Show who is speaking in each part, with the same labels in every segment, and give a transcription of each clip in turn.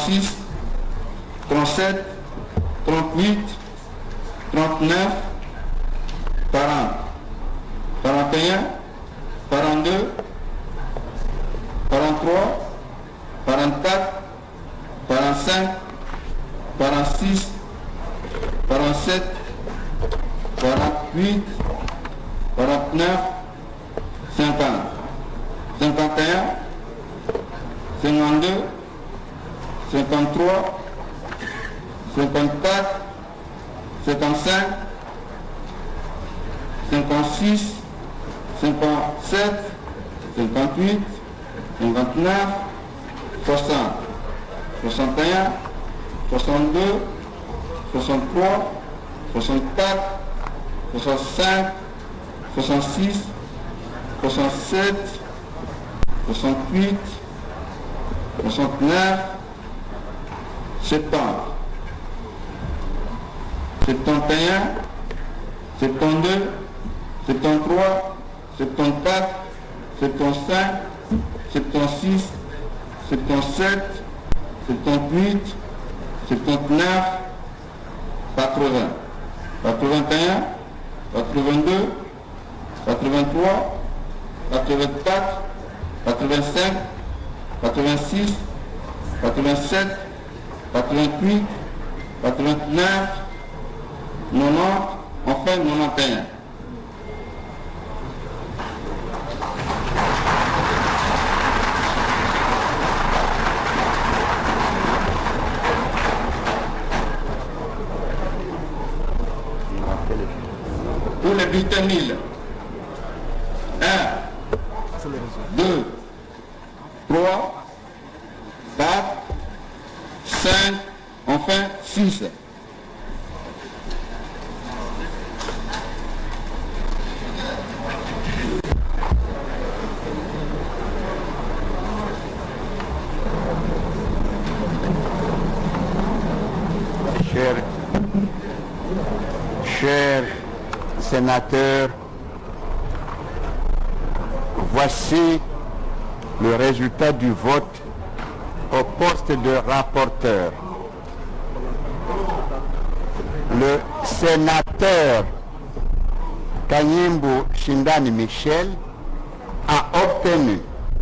Speaker 1: 36, 37, 38, 39, 40, 41, 42, 43, 44, 45, 46, 47, 48, 49, 50, 51, 52, 53, 54, 55, 56, 57, 58, 59, 60, 61, 62, 63, 64, 65, 66, 67, 68, 69, 70, 71, 72, 73, 74, 75, 76, 77, 78, 79, 80, 81, 82, 83, 84, 85, 86, 87, 88, 89, 90, enfin 91. Pour les bulletins 1000, 1, 2, 3, 4, 5, enfin 6.
Speaker 2: Chers sénateurs, voici le résultat du vote au poste de rapporteur. Le sénateur Kanyimbu Shindani Michel a obtenu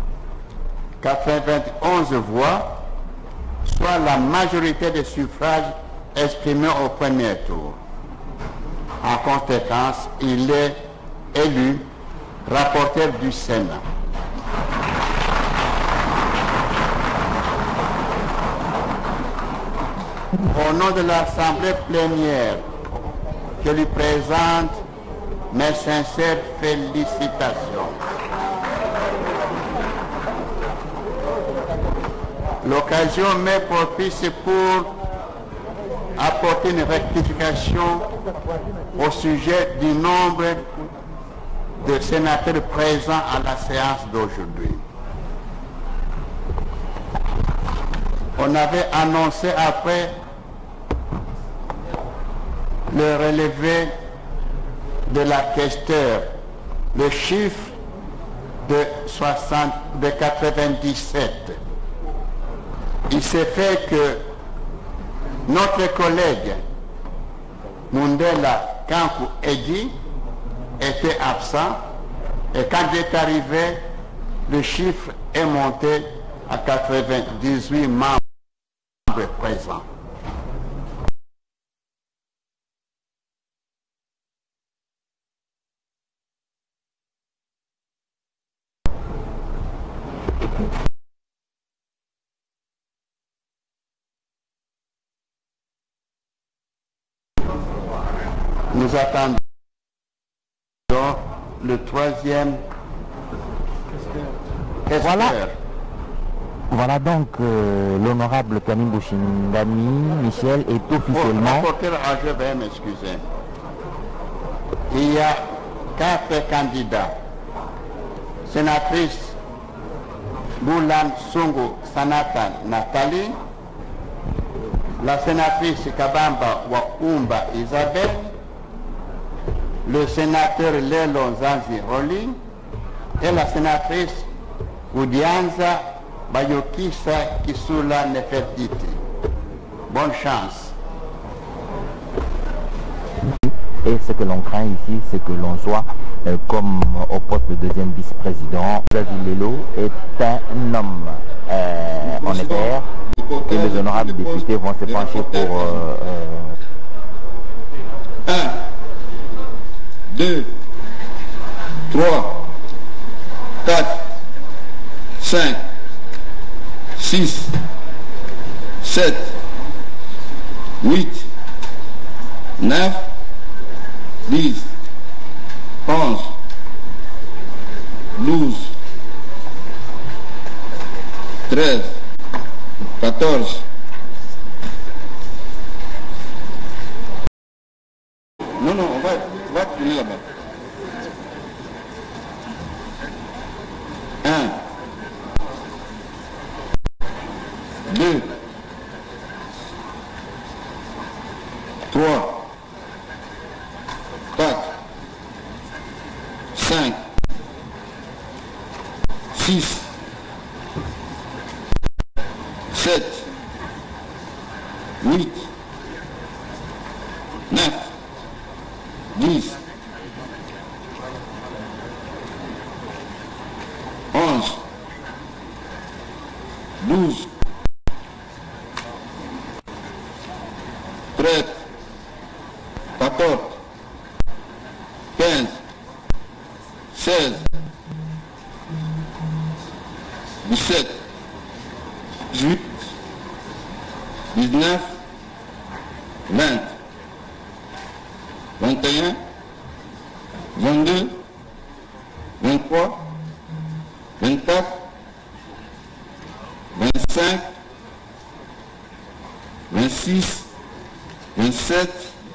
Speaker 2: 91 voix, soit la majorité des suffrages exprimés au premier tour. En conséquence, il est élu rapporteur du Sénat. Au nom de l'Assemblée plénière, je lui présente mes sincères félicitations. L'occasion m'est propice pour apporter une rectification au sujet du nombre de sénateurs présents à la séance d'aujourd'hui. On avait annoncé après le relevé de la questeur le chiffre de 97. Il s'est fait que notre collègue Mundela Kankou Edi était absent et quand il est arrivé, le chiffre est monté à 98 membres présents. Nous attendons le troisième questeur.
Speaker 3: Voilà donc l'honorable Kanyimbu Shindani Michel est officiellement...
Speaker 2: Je vais m'excuser. Il y a 4 candidats. Sénatrice Boulan Songo Sanata Nathalie, la sénatrice Kabamba Wakumba Isabelle, le sénateur Lelo Zanzi Roli et la sénatrice Oudianza Bayokisa Kisula Nefertiti. Bonne chance.
Speaker 3: Et ce que l'on craint ici, c'est que l'on soit comme au poste de deuxième vice-président. David Lelo est un homme en équerre et les honorables députés vont se pencher pour...
Speaker 1: 1, 2, 3, 4, 5, 6, 7, 8, 9, 10, 11, 12, 13, 14. Non, on va tourner là-bas. 1, 2, 3, 4, 5, 6, 7, 8, 9, 10, 11, 12, 13, 14, 15, 16, 17, 18, 19, 20, 21, 22, 23, 24, 25, 26, 27,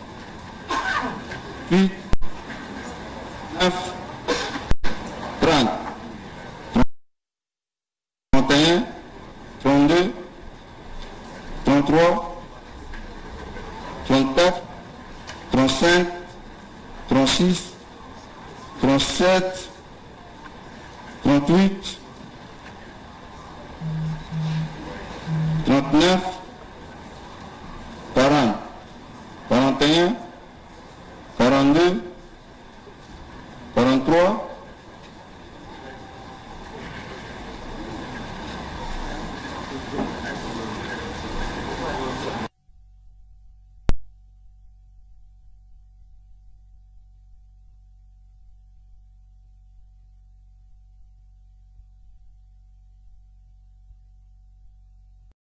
Speaker 1: 8, 9, 30, 31, 32, 33, 34, 35, 36, 37, 38, 39, 40, 41, 42, 43, 44,